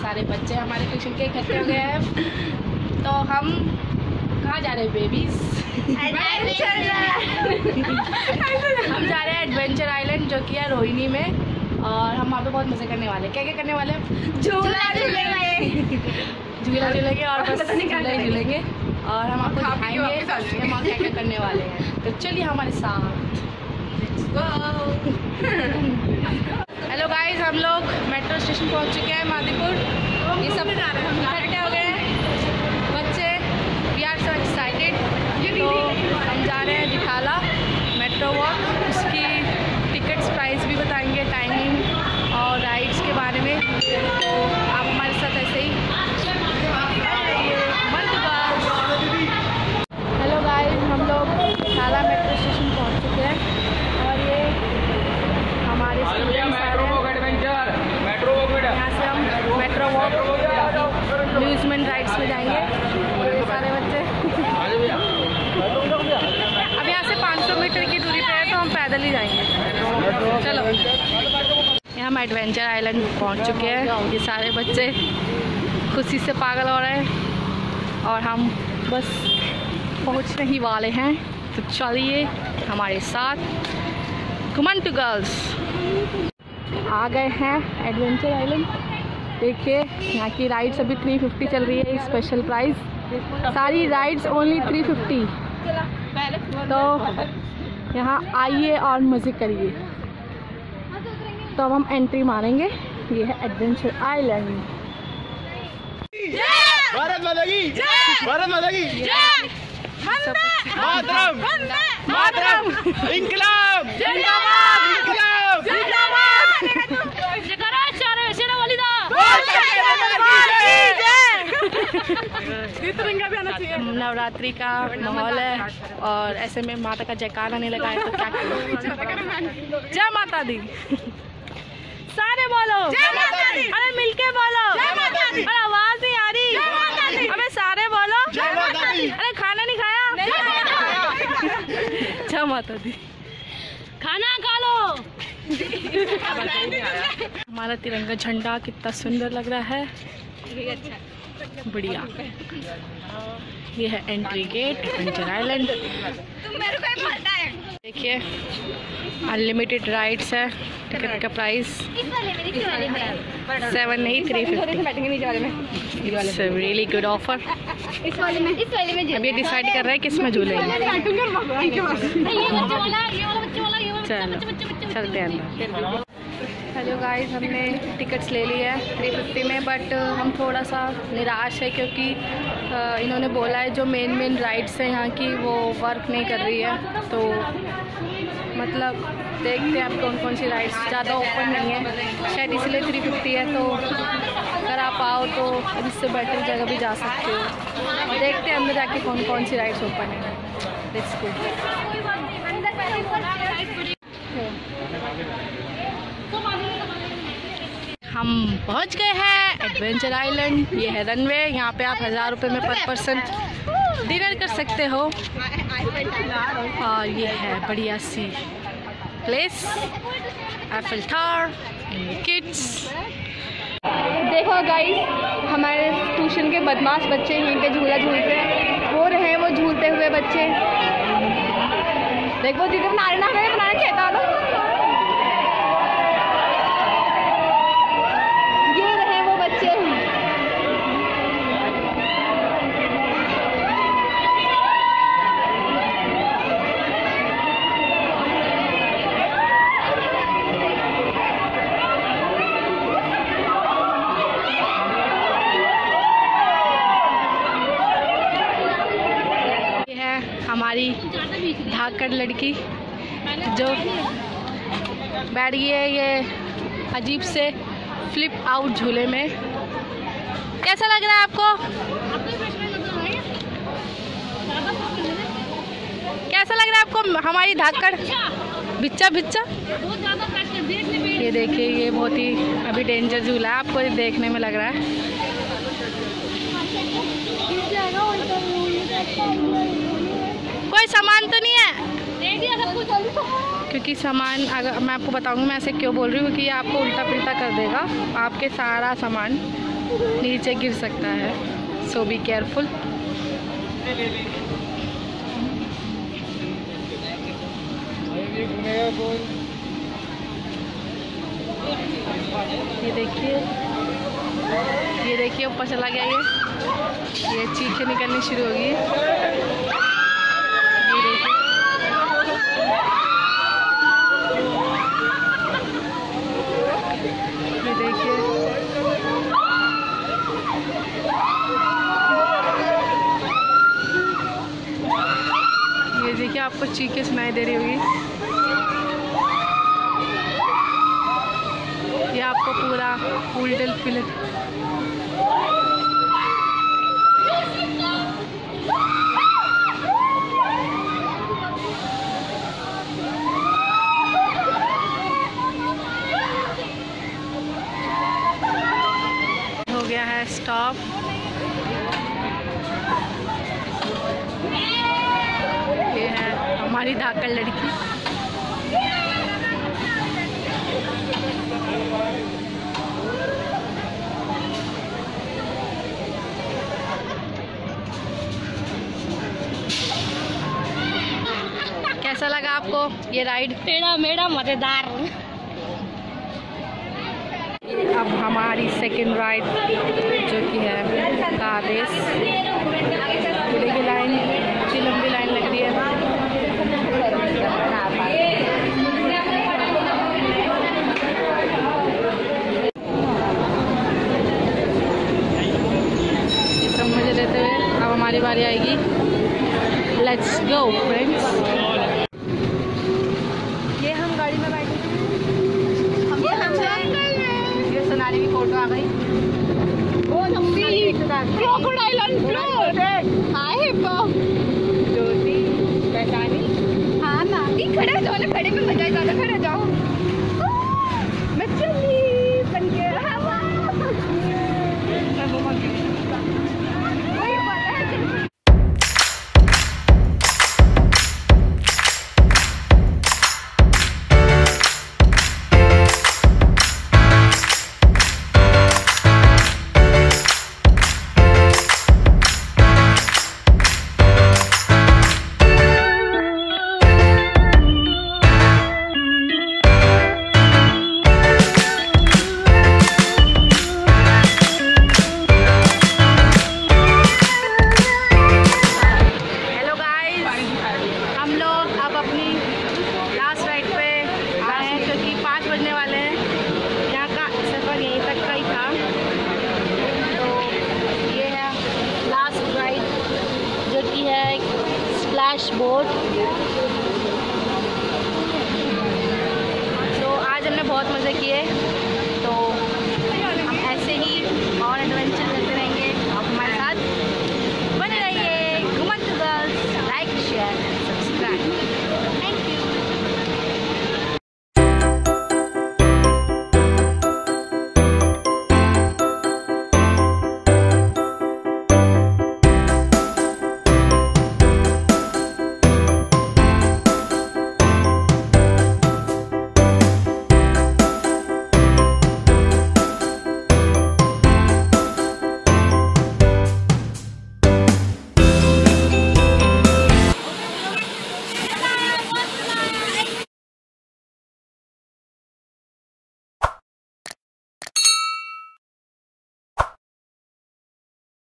सारे बच्चे हमारे ट्यूशन के इकट्ठे हो गए हैं। तो हम कहाँ जा रहे हैं बेबीज? हम जा रहे हैं एडवेंचर आइलैंड जो कि है रोहिणी में, और हम वहाँ पे बहुत मज़े करने वाले हैं। क्या क्या करने वाले हैं? झूला झूलेंगे, झूला झूलेंगे और बस झूला झूलेंगे, और हम आपको दिखाएंगे हम वहाँ क्या क्या करने वाले हैं। तो चलिए हमारे साथ। हेलो गाइस, हम लोग मेट्रो स्टेशन पहुँच चुके हैं मादीपुर। ये सब इकट्ठे हो गए हैं बच्चे। We are so excited. तो हम जा रहे हैं जिठाला मेट्रो वॉक। उसकी टिकट्स प्राइस भी बताएंगे, टाइमिंग और राइड्स के बारे में। तो आप हमारे साथ ऐसे ही। हेलो गाइस, हम लोग जिठाला मेट्रो स्टेशन पहुंच चुके हैं, और ये हमारे स्टूडेंट्स आ रहे हैं। यहाँ से हम मेट्रो वॉक अम्यूजमेंट राइड्स में जाएंगे। ये सारे बच्चे अब यहाँ से 500 मीटर की दूरी पे है, तो हम पैदल ही जाएंगे। चलो, यहाँ हम एडवेंचर आइलैंड पहुँच चुके हैं। ये सारे बच्चे खुशी से पागल हो रहे हैं, और हम बस पहुँचने ही वाले हैं। तो चलिए हमारे साथ। Come on two girls. आ गए हैं एडवेंचर आइलैंड। देखिए यहाँ की राइड्स अभी 350 चल रही है, स्पेशल प्राइस। सारी राइड्स ओनली 350। तो यहाँ आइए और मज़े करिए। तो अब हम एंट्री मारेंगे। ये है एडवेंचर आइलैंड। भारत माता की जय, भारत माता की जय, मातरम मातरम, इंकलाब जिंदाबाद, इंकलाब जिंदाबाद। तिरंगा भी आना चाहिए। नवरात्रि का माहौल है, और ऐसे में माता का जयकारा नहीं लगा है तो क्या करें? जय माता दी। सारे बोलो जय माता दी। अरे मिलके बोलो जय माता दी। अरे आवाज नहीं आ रही जय माता दी। अबे सारे बोलो जय माता दी। अरे खाना नहीं खाया? जय माता दी। खाना खा लो। हमारा तिरंगा झंडा कितना सुंदर लग रहा है। बढ़िया। ये है एंट्री गेट एडवेंचर आइलैंड। देखिए अनलिमिटेड राइड्स है। टिकट का प्राइस 7 नहीं 350। Really good offer. अब ये डिसाइड कर रहा है किस में झूलेंगे। चलो चलते हैं अंदर। हेलो गाइस, हमने टिकट्स ले ली है 350 में, बट हम थोड़ा सा निराश है क्योंकि इन्होंने बोला है जो मेन राइड्स हैं यहाँ की वो वर्क नहीं कर रही है। तो मतलब देखते हैं आप कौन कौन सी राइड्स ज़्यादा ओपन नहीं है, शायद इसलिए 350 है। तो अगर आप आओ तो इससे बेटर जगह भी जा सकते हो। देखते हैं अंदर जाके कौन कौन सी राइड्स ओपन है। Let's go. हम पहुंच गए हैं एडवेंचर आइलैंड। ये है रनवे। यहाँ पे आप 1000 रुपये में पर पर्सन डिनर कर सकते हो। और ये है बढ़िया सी प्लेस, एफिल टावर, किड्स। देखो गाइस, हमारे ट्यूशन के बदमाश बच्चे यहीं पे झूला झूलते हैं। वो रहे वो झूलते हुए बच्चे। देखो जिधर बनाना चाहिए था ना। हमारी धाकड़ लड़की जो बैठ गई है ये अजीब से फ्लिप आउट झूले में। कैसा लग रहा है आपको? कैसा लग रहा है आपको हमारी धाकड़? बिच्चा बिच्चा। ये देखिए, ये बहुत ही अभी डेंजर झूला है, आपको देखने में लग रहा है। कोई सामान तो नहीं है? क्योंकि सामान अगर मैं आपको बताऊंगी मैं ऐसे क्यों बोल रही हूँ, क्योंकि ये आपको उल्टा पुल्टा कर देगा आपके सारा सामान। नीचे गिर सकता है, सो बी केयरफुल। ये देखिए ऊपर चला गया। ये चीखें निकलनी शुरू होगी। ये देखिए आपको चीखें सुनाई दे रही होगी। ये आपको पूरा उल्टल पिलट हो गया है स्टॉप। ये है हमारी धाकड़ लड़की। कैसा लगा आपको ये राइड? मेरा मजेदार। अब हमारी सेकंड राइड जो कि है कार रेस। देखिए लाइन, इतनी लंबी लाइन लग रही है। ये सब मजे लेते हुए अब हमारी बारी आएगी। Let's go friends. ये हम गाड़ी में बैठे थे, ये सोनाली की फोटो आ गई। Crocodile on floor. Hi hippo. Jyoti पहचानी? हाँ ना, खड़े हो जाओ ना, खड़े में मजा ज्यादा, खड़े हो जाओ। मैं चली बन के हवा। बोट